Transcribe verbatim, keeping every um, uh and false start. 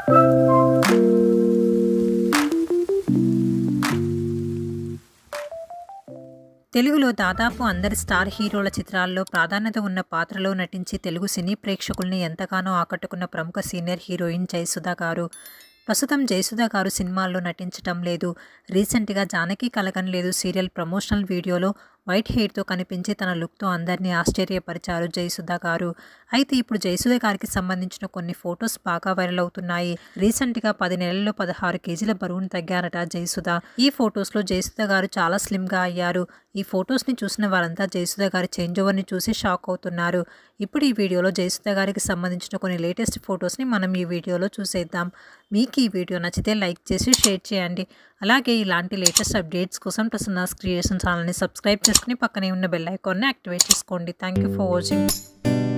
తెలుగులో దాదాపు అందరి స్టార్ హీరోల చిత్రాల్లో ప్రాధాన్యత ఉన్న పాత్రలో నటించి తెలుగు సినీ ప్రేక్షకుల్ని ఎంతగానో ఆకట్టుకున్న ప్రముఖ సీనియర్ హీరోయిన్ జయసుధ గారు ప్రస్తుతం జయసుధ గారు సినిమాల్లో నటించటం లేదు. రీసెంట్గా జానకి కలగనలేదు సీరియల్ ప్రమోషనల్ వీడియోలో వైట్ హెయిర్తో కనిపించి తన లుక్తో అందరినీ ఆశ్చర్యపరిచారు జయసుధ గారు. అయితే ఇప్పుడు జయసుధ గారికి సంబంధించిన కొన్ని ఫొటోస్ బాగా వైరల్ అవుతున్నాయి. రీసెంట్గా పది నెలల్లో పదహారు కేజీల బరువును తగ్గారట జయసుధ. ఈ ఫొటోస్లో జయసుధ గారు చాలా స్లిమ్గా అయ్యారు. ఈ ఫొటోస్ని చూసిన వారంతా జయసుధ గారి చేంజ్ ఓవర్ని చూసి షాక్ అవుతున్నారు. ఇప్పుడు ఈ వీడియోలో జయసుధ గారికి సంబంధించిన కొన్ని లేటెస్ట్ ఫొటోస్ని మనం ఈ వీడియోలో చూసేద్దాం. మీకు ఈ వీడియో నచ్చితే లైక్ చేసి షేర్ చేయండి. అలాగే ఇలాంటి లేటెస్ట్ అప్డేట్స్ కోసం ప్రసన్నాస్ క్రియేషన్ ఛానల్ని సబ్స్క్రైబ్ చేసుకుని పక్కనే ఉన్న బెల్ ఐకాన్ని యాక్టివేట్ చేసుకోండి. Thank you for watching.